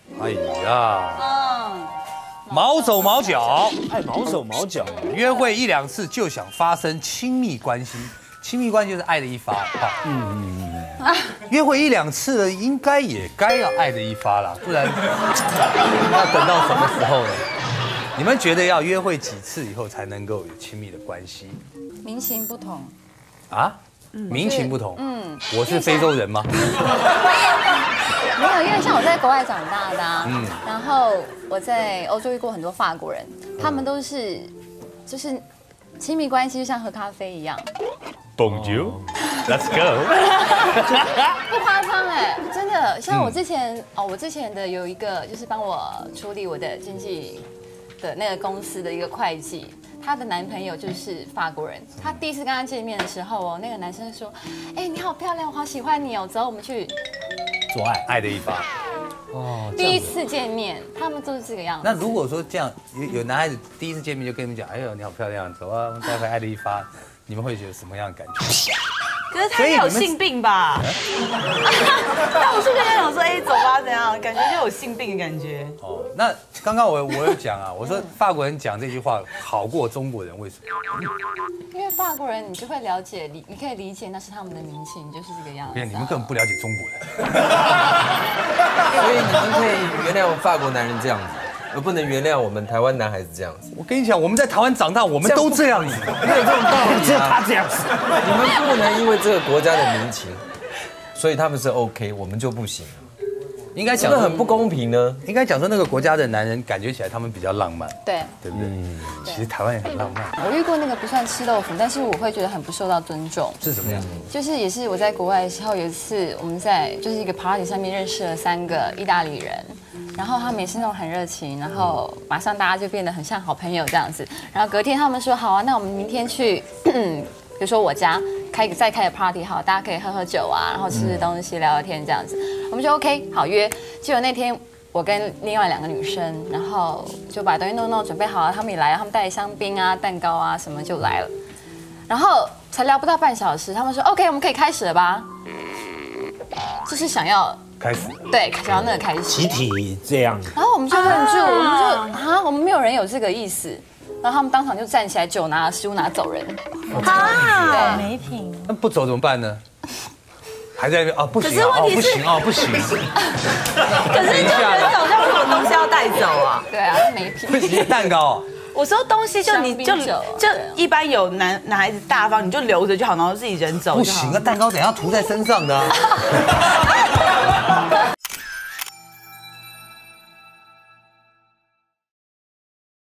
哎呀，毛手毛脚， 爱毛手毛脚， 约会1、2次就想发生亲密关系，亲密关系就是爱的一发，好，约会1、2次的应该也该要爱的一发啦，不然要等到什么时候呢？你们觉得要约会几次以后才能够有亲密的关系？ 民情不同啊？民情不同。我是非洲人吗？ 没有，因为像我在国外长大的啊，然后我在欧洲遇过很多法国人，他们都是就是亲密关系就像喝咖啡一样。 Bonjour，Let's go。 不夸张哎，真的，像我之前的有一个就是帮我处理我的经济的那个公司的一个会计。她的男朋友就是法国人，她第一次跟他见面的时候哦，那个男生说：“哎，你好漂亮，我好喜欢你哦，走，我们去做爱，爱的一发。” 哦，第一次见面，他们都是这个样子。 那如果说这样，有男孩子第一次见面就跟你们讲：“哎呦，你好漂亮，走啊，我们待会爱的一发。”你们会觉得什么样的感觉？ 可是他应该有性病吧？但我是跟他讲说，哎，走吧，怎样？感觉就有性病的感觉。 哦，那刚刚我有讲啊，我说法国人讲这句话好过中国人，为什么？ 因为法国人你就会了解，你可以理解那是他们的民情，就是这个样子。 你们根本不了解中国人。 所以你们可以原谅法国男人这样子，而不能原谅我们台湾男孩子这样子。 我跟你讲，我们在台湾长大，我们都这样子， 没有这种道理。 只有他这样子。 你们不能因为这个国家的民情，所以他们是 OK， 我们就不行。 应该讲真的很不公平呢。 应该讲说那个国家的男人感觉起来他们比较浪漫， 对， 对不对？其实台湾也很浪漫。 我遇过那个不算吃豆腐，但是我会觉得很不受到尊重。 是什么样？ 就是也是我在国外的时候，有一次我们在就是一个 party 上面认识了3个意大利人，然后他们也是那种很热情，然后马上大家就变得很像好朋友这样子。然后隔天他们说好啊，那我们明天去，比如说我家再开个 party 好，大家可以喝酒啊，然后吃东西聊聊天这样子。我们就 OK 好约。结果那天我跟另外2个女生，然后就把东西弄准备好了，他们也来了，他们带香槟啊、蛋糕啊什么就来了。然后才聊不到半小时，他们说 OK 我们可以开始了吧？就是想要开始， 对，想要那个开始， 集体这样。 然后我们就愣住，我们就我们没有人有这个意思。然后他们当场就站起来，酒拿了，食物拿走人。 啊，没品。 那不走怎么办呢？还在那边啊，不行， 可是问题是不行。 可是就人早上会有东西要带走啊。 对啊，没品。 不行，蛋糕。 我说东西就你就对一般有男孩子大方，你就留着就好，然后自己人走就好。 不行啊，蛋糕等下涂在身上的啊。